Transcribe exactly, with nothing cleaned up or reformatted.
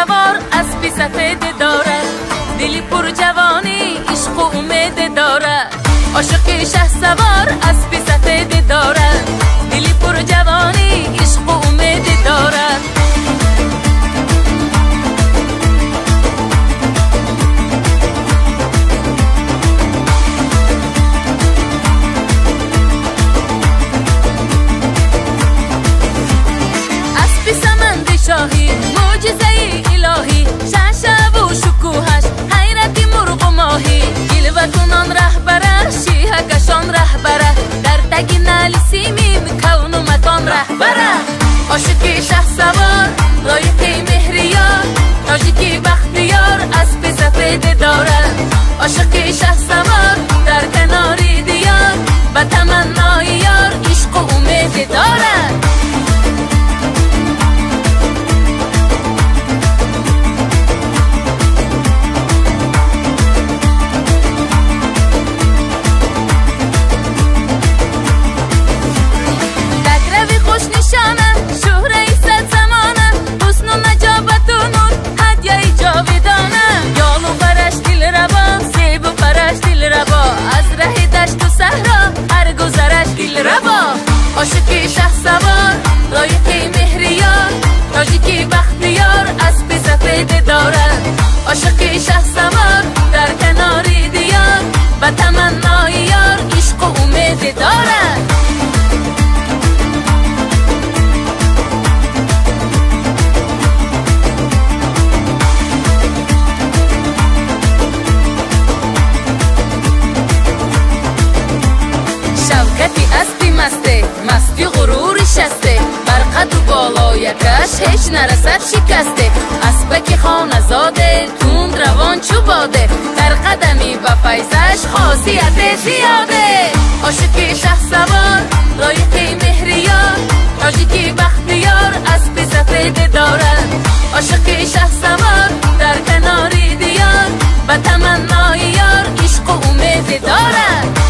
سوار اسبی سفید دارد، دلی پر جوانی عشق و امید دارد. عاشق شه سوار اسبی سفید دارد، دلی پر جوانی عشق و امید دارد. شاهی معجزه الهی، شعشع و شکوهش حیرت مرغ و ماهی. جلوه کنان رهبره شیه کشان رهبره، در تگ نعل سیمین کون و مکان رهبره. عاشق شه سوار لایق مهریار، تاجیک بختیار اسب سفید دارد. عاشق شه سوار در کنار دیار، به تمنای یار عشق و امید دارد. عاشق شه سوار لایق مهریار، تاجیک بختیار اسب سفید دارد. عاشق شه سوار در کنار دیار، به تمنای یار عشق و امید دارد. شوکتی اسبی مسته، مستی غروری شسته، بر قد و بالایکش هیچ نرسد شکسته. اسبک خانه زاده تند روان چوباده، در قدمی به فیضش خاصیت زیاده. عاشق شه سوار لایق مهریار، تاجیک بختیار اسب سفید دارد. عاشق شه سوار در کنار دیار، به تمنای یار عشق و امید دارد.